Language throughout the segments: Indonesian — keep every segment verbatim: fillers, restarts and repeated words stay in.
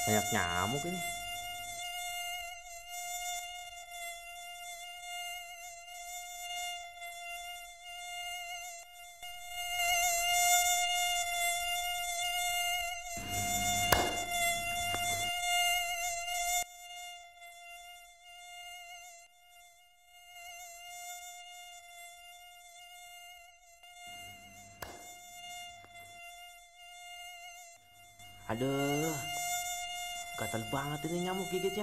Banyak nyamuk ini. Aduh, gatal banget ini nyamuk gigitnya.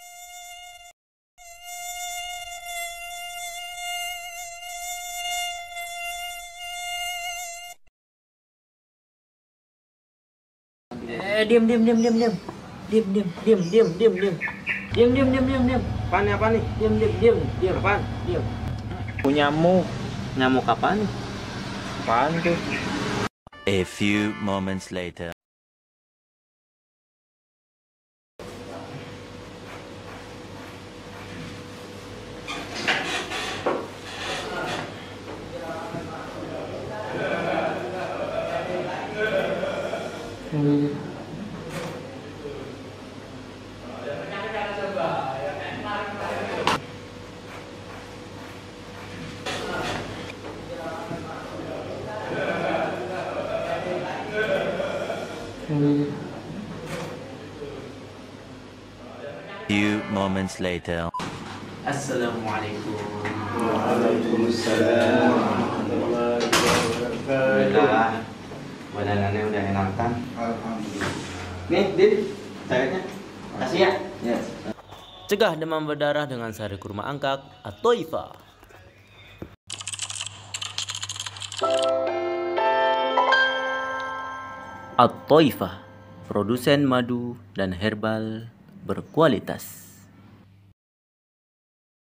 Eh, diam, diam, diam, diam, diam, diam, diam, diam, diam, diam, diam, diam, diam, diam, diam, diam. Apaan nih, apa nih? Diam, diam, diam, diam, Apaan? diam. Oh, nyamuk. Nyamuk apa nih? Apaan tuh? A few moments later. Hmm. Hmm. Few moments later. Assalamualaikum. Waalaikumsalam warahmatullahi wabarakatuh. Alhamdulillah. Badanannya udah enakan. Alhamdulillah. Nih, Dit, sayurnya. Kasih ya. Yes. Cegah demam berdarah dengan sari kurma angkat atau Iva. At-Toifah, produsen madu dan herbal berkualitas.